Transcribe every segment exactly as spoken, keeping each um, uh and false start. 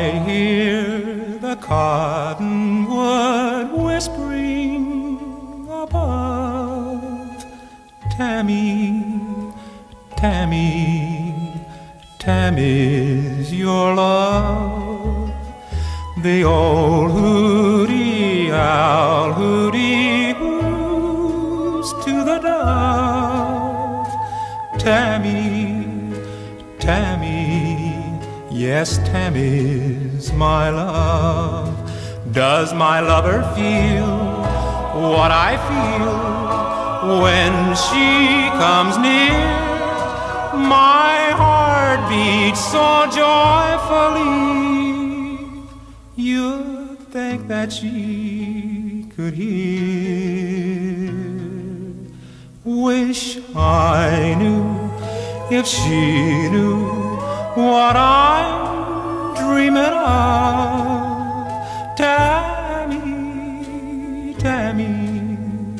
hear the cottonwood whispering above. Tammy, Tammy, Tammy's your love. The old hooty owl hooty hoos to the dove. Tammy, Tammy, yes, Tammy's my love. Does my lover feel what I feel when she comes near? My heart beats so joyfully, you'd think that she could hear. Wish I knew if she knew what I'm dreaming of. Tammy, Tammy,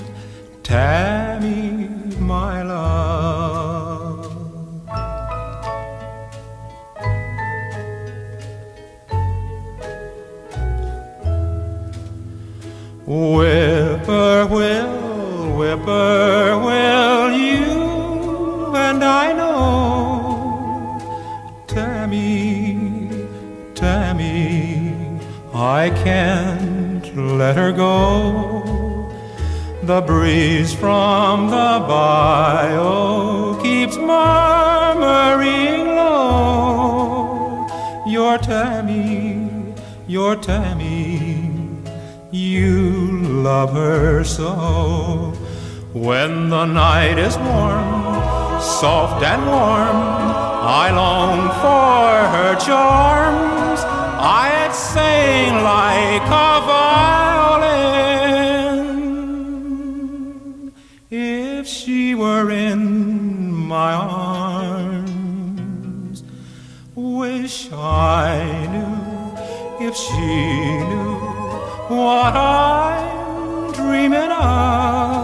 Tammy, my love. Whippoorwill, whippoorwill, you and I know. Tammy, Tammy, I can't let her go. The breeze from the bayou keeps murmuring low. Your Tammy, your Tammy, you love her so. When the night is warm, soft and warm, I long for her charms. I'd sing like a violin if she were in my arms. Wish I knew if she knew what I'm dreaming of.